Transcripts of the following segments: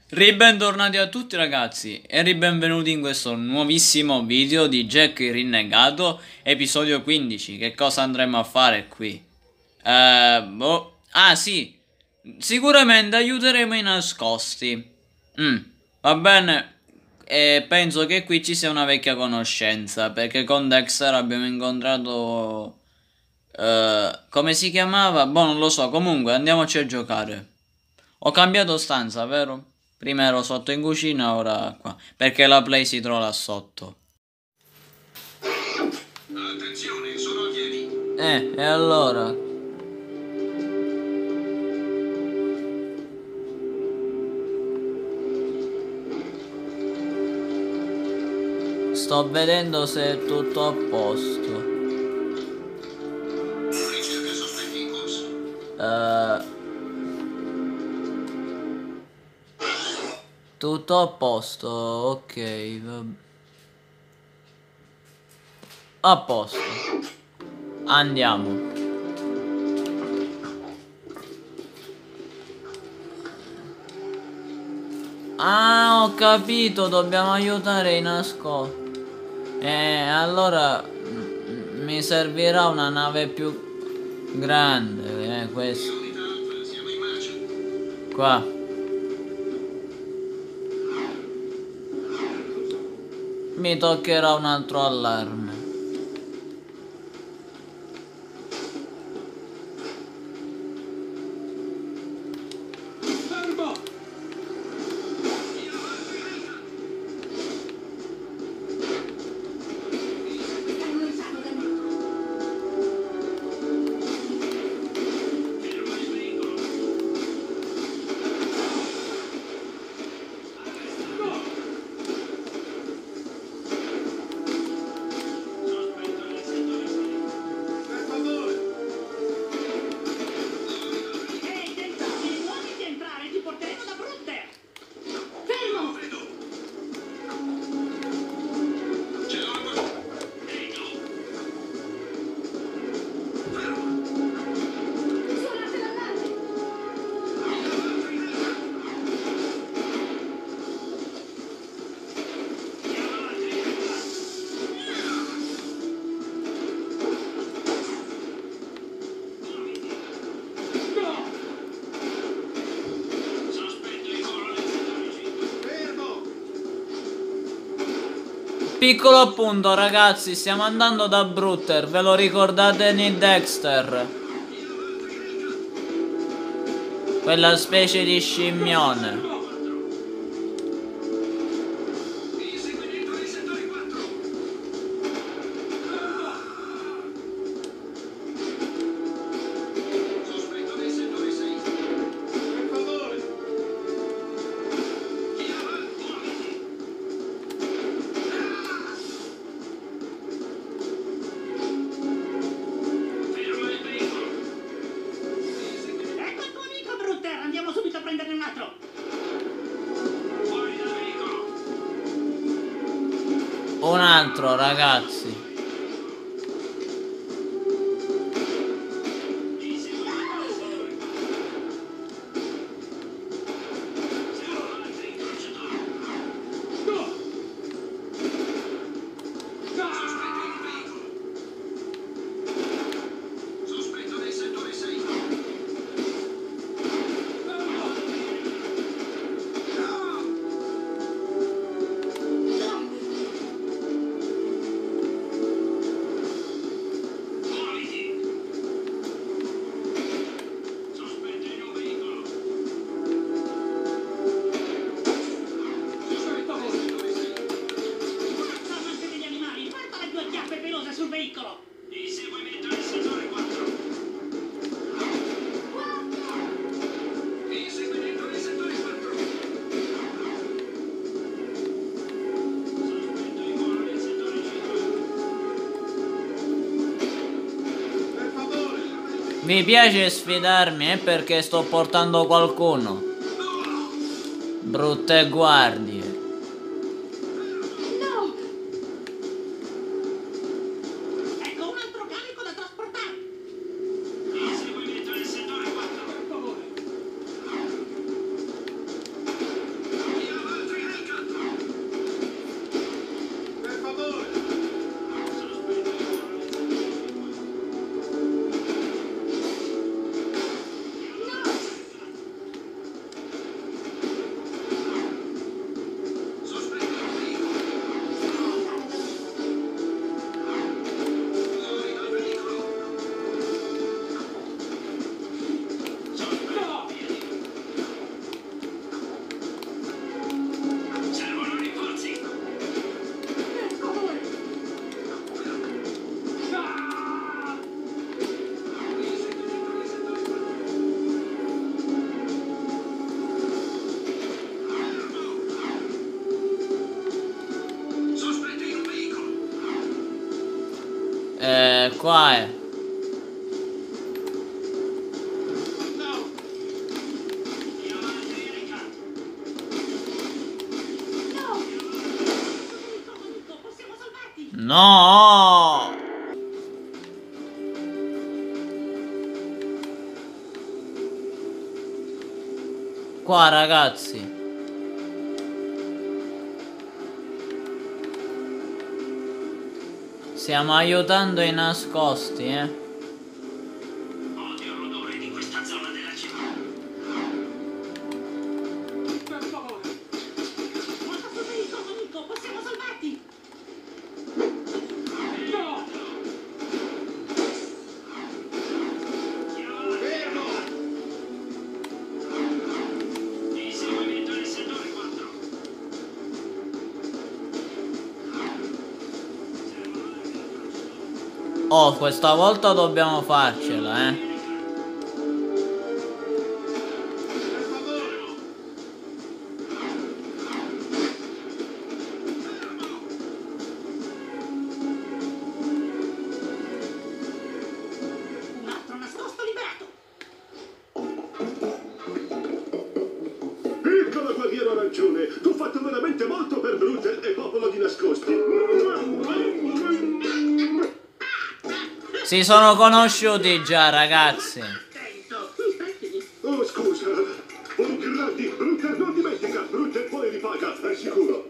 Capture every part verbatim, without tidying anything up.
Ribentornati a tutti ragazzi e ribenvenuti in questo nuovissimo video di Jack il Rinnegato, episodio quindici. Che cosa andremo a fare qui? Eh, boh. Ah sì, sicuramente aiuteremo i nascosti. Mm, va bene. E penso che qui ci sia una vecchia conoscenza, perché con Dexter abbiamo incontrato... eh, come si chiamava? Boh, non lo so, comunque andiamoci a giocare. Ho cambiato stanza, vero? Prima ero sotto in cucina, ora qua. Perché la play si trova là sotto. Attenzione, sono a piedi. Eh, e allora? Sto vedendo se è tutto a posto. Ricerca sospetti in corso. Eh... Tutto a posto, ok. va- A posto. Andiamo. Ah, ho capito, dobbiamo aiutare i nascosti. Eh, allora mm, mi servirà una nave più grande, eh, questo. Unità Alfa, siamo in marcia. Qua. Mi toccherà un altro allarme. Fermo! Per favore! Ehi, tentati, muoviti a entrare, ti porteremo da Brutte! Fermo! Vedo! Ce l'ho a posto. Ehi, no! Fermo! Suonate l'allarme! Sospetto in volo nel settore cinque. Fermo! Piccolo appunto ragazzi, stiamo andando da Brutter, ve lo ricordate di Dexter? Quella specie di scimmione. Inseguimento nel settore quattro. Sospetto nel settore sei. Per favore! Chi avanti? Muoviti! Fermo il veicolo! Ecco il tuo amico, Brutter! Andiamo subito a prenderne un altro! Fuori dal veicolo! Un altro ragazzi. Inseguimento nel settore quattro. Siamo altri incrociatori. Sospetto in veicolo. Sospetto nel settore sei. Muoviti! Sospetto in un veicolo. Sospetto nel settore sei. Forza, amante degli animali! Porta le tue chiappe pelose sul veicolo! Inseguimento nel settore quattro. Inseguimento nel settore quattro. Sospetto in volo nel settore cinque. Per favore! Vi piace sfidarmi, eh, perché sto portando qualcuno. Brutte guardie. No! Ecco un altro carico da trasportare! Inseguimento nel settore quattro. Per favore! Eh, qua è. No! Chiama Angelica! No! Nico, Nico, possiamo salvarti! No! Qua ragazzi. Stiamo aiutando i nascosti, eh. Odio l'odore di questa zona della città. Per favore! Guarda su Nico, Nico, possiamo salvarti! No! Fermo! Inseguimento nel settore quattro. Oh, questa volta dobbiamo farcela, eh. Per favore! Un altro nascosto liberato! Piccolo guerriero arancione, tu hai fatto veramente molto per Brute e popolo di nascosti. Si sono conosciuti già, ragazzi. Attento! Smettili! Oh, scusa. Oh, grandi, Brute non dimentica. Brute poi ripaga, è sicuro.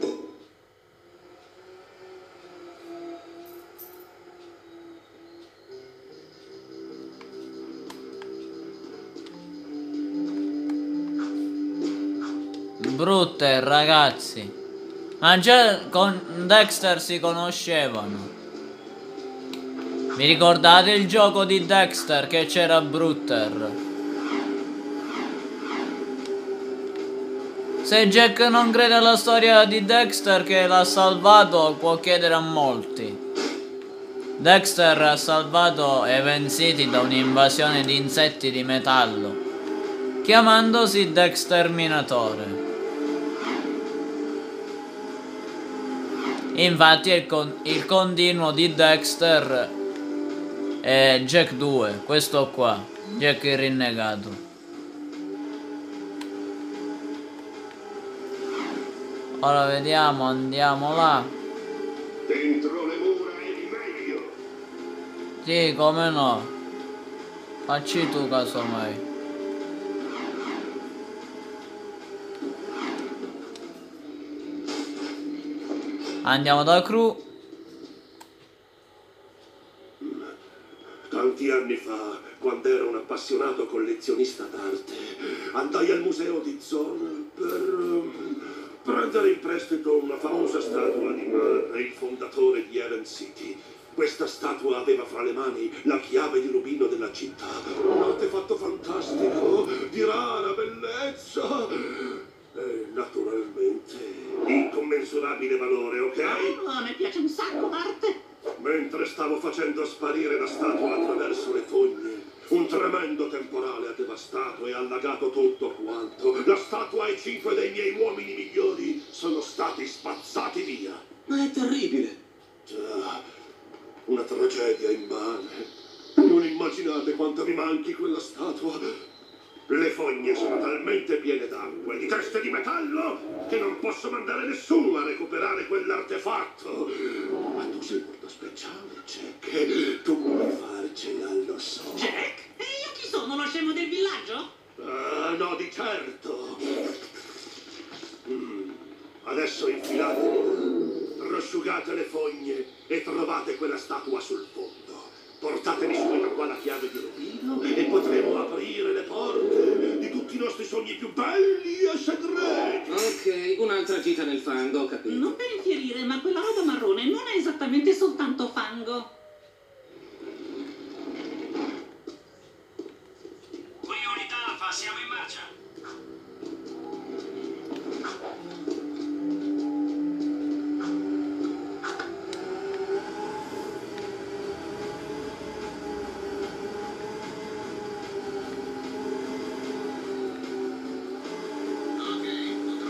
Brutte, ragazzi. Ma già con Dexter si conoscevano. Vi ricordate il gioco di Dexter che c'era Brutter? Se Jack non crede alla storia di Dexter che l'ha salvato, può chiedere a molti. Dexter ha salvato Haven City da un'invasione di insetti di metallo, chiamandosi Dexterminatore. Infatti il, con il continuo di Dexter è Jack due, questo qua, Jack il rinnegato. Ora vediamo, andiamo là. Dentro le mura è di meglio. Sì, come no. Facci tu casomai. Andiamo da Crew. Tanti anni fa, quando ero un appassionato collezionista d'arte, andai al museo di Zorn per ehm, prendere in prestito una famosa statua di Mark, il fondatore di Haven City. Questa statua aveva fra le mani la chiave di rubino della città, un artefatto fantastico, di rara bellezza e naturalmente incommensurabile valore, ok? Oh, a me piace un sacco d'arte! Mentre stavo facendo sparire la statua attraverso le fogne, un tremendo temporale ha devastato e allagato tutto quanto. La statua e cinque dei miei uomini migliori sono stati spazzati via. Ma è terribile. Già, una tragedia immane. Non immaginate quanto mi manchi quella statua. Le fogne sono talmente piene d'acqua e di teste di metallo che non posso mandare nessuno a recuperare quell'artefatto. Ma tu sei molto speciale, Jack. Tu puoi farcela, lo so. Jack? E io chi sono, lo scemo del villaggio? Ah, no, di certo. Mm, Adesso infilate, prosciugate le fogne e trovate quella statua sul fondo. Portatemi subito qua la chiave di rubino e potremo aprire le porte di tutti i nostri sogni più belli e segreti. Ok, un'altra gita nel fango, ho capito. Non per infierire, ma quella roba marrone non è esattamente soltanto fango. Qui unità Alfa, siamo in marcia.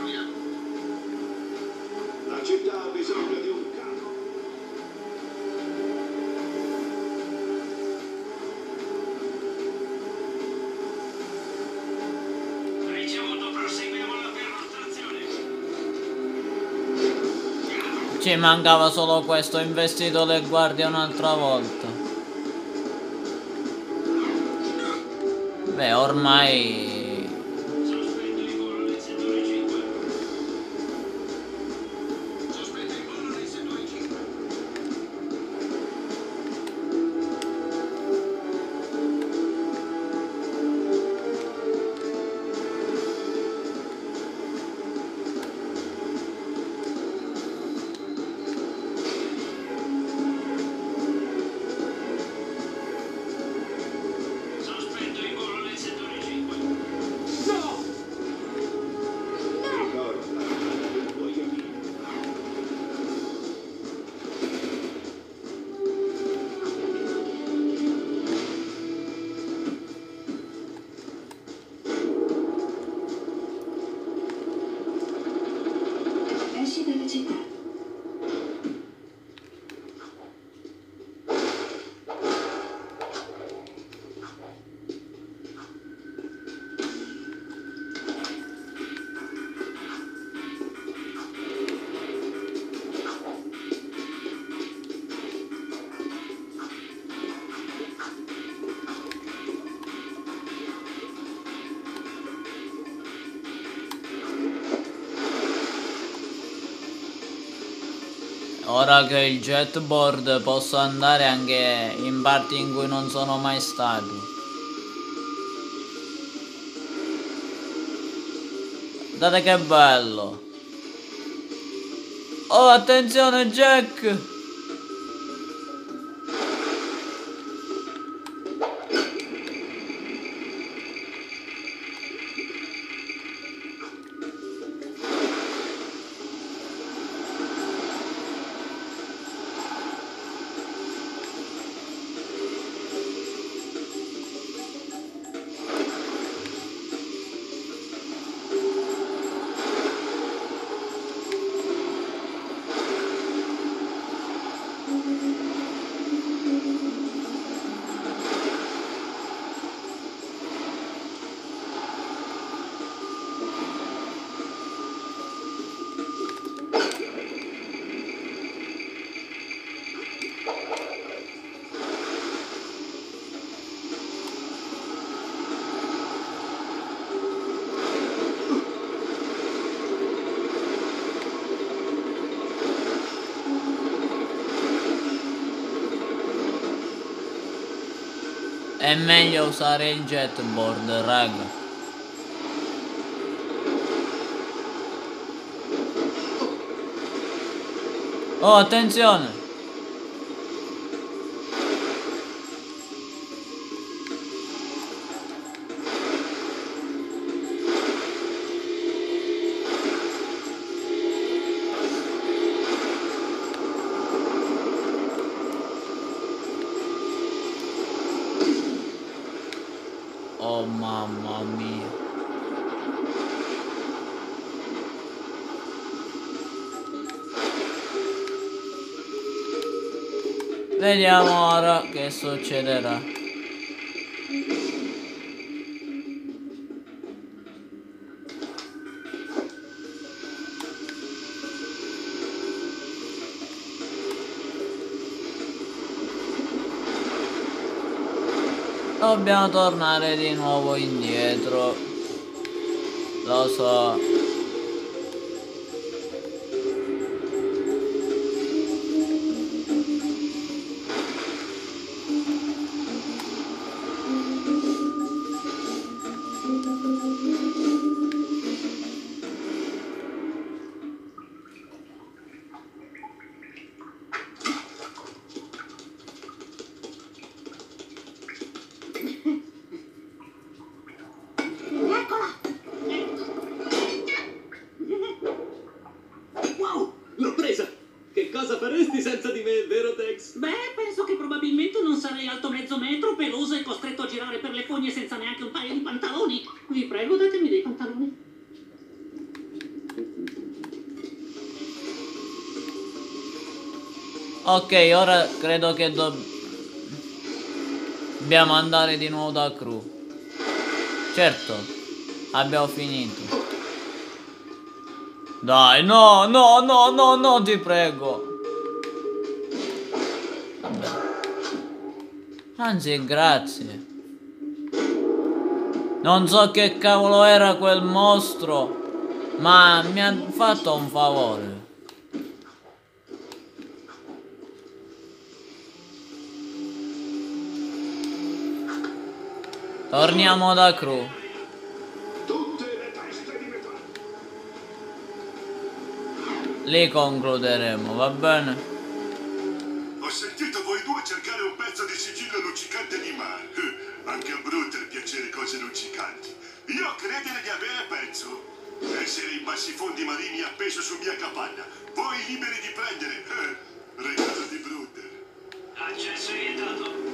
La città ha bisogno di un capo. Ci mancava solo questo, ho investito le guardie un'altra volta. Beh, ormai... Sospetto il volo nel settore cinque. Sospetto il volo nel settore cinque. Sospetto il volo nel settore cinque. No! Ricorda, i tuoi amici. Esci dalla città. Ora che ho il jetboard posso andare anche in parti in cui non sono mai stato. Guardate che bello. Oh, attenzione Jack! È meglio usare il jetboard, raga. Oh, attenzione! Oh mamma mia. Vediamo ora che succederà. Dobbiamo tornare di nuovo indietro. Lo so. Wow! L'ho presa! Che cosa faresti senza di me, vero Tex? Beh, penso che probabilmente non sarei alto mezzo metro, peloso e costretto a girare per le fogne senza neanche un paio di pantaloni. Vi prego, datemi dei pantaloni. Ok, ora credo che do- dobbiamo andare di nuovo da Crew. Certo, abbiamo finito. Dai, no, no, no, no, no, ti prego. Vabbè. Anzi, grazie. Non so che cavolo era quel mostro, ma mi ha fatto un favore. Torniamo da Crew. Tutte le teste di metallo. Lì concluderemo, va bene? Ho sentito voi due cercare un pezzo di sigillo luccicante di mare. Anche a Brutter piacere cose luccicanti. Io credere di avere pezzo. Essere in bassifondi marini appeso su mia capanna. Voi liberi di prendere. Regalo di Brutter. Accesso vietato.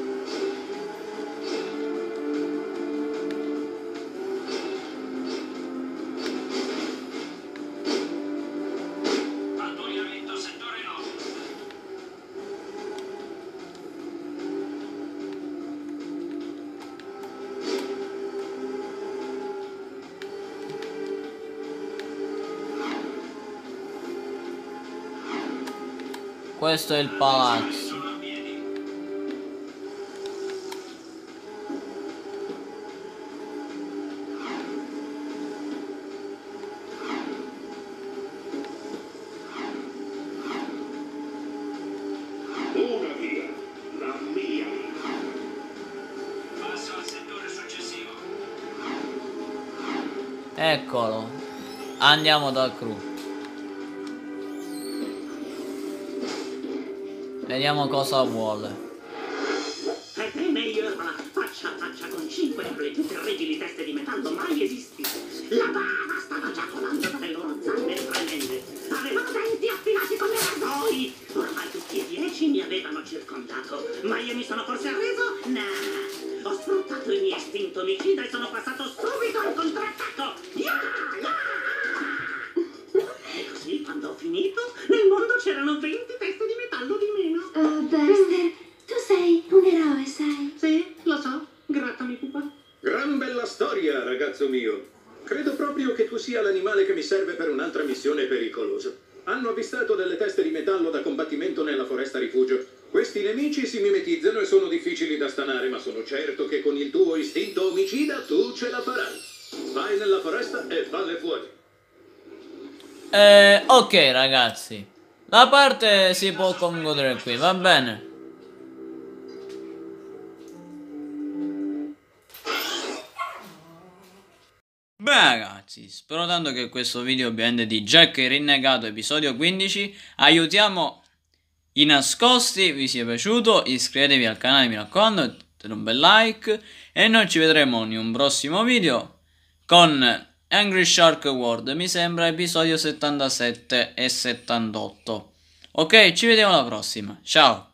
Pattugliamento settore nove. Questo è il palazzo. Sono a piedi. Una via, la mia. Passo al settore successivo. Eccolo. Andiamo da Crew. Vediamo cosa vuole. Ebbene, Irma, faccia a faccia con cinque delle più terribili teste di metallo mai esistite. La bava stava già colando dalle loro zanne tremende. Avevano denti affilati come rasoi. Ormai tutti e dieci mi avevano circondato. Ma io mi sono forse arreso? No. Ho sfruttato il mio istinto omicida e sono passato subito al contrattacco. Yeah, yeah. E così, quando ho finito, nel mondo c'erano venti teste di metallo di meno. Oh, Buster, tu sei un eroe, sai? Sì, lo so. Grattami, pupa. Gran bella storia, ragazzo mio. Credo proprio che tu sia l'animale che mi serve per un'altra missione pericolosa. Hanno avvistato delle teste di metallo da combattimento nella foresta rifugio. Questi nemici si mimetizzano e sono difficili da stanare, ma sono certo che con il tuo istinto omicida tu ce la farai. Vai nella foresta e falle fuori. Eh, ok ragazzi, la parte si può concludere qui, va bene? Beh ragazzi, spero tanto che questo video ovviamente di Jack il Rinnegato episodio quindici aiutiamo i nascosti vi sia piaciuto. Iscrivetevi al canale, mi raccomando, mettete un bel like e noi ci vedremo in un prossimo video con Angry Shark World, mi sembra episodio settantasette e settantotto. Ok, ci vediamo alla prossima, ciao!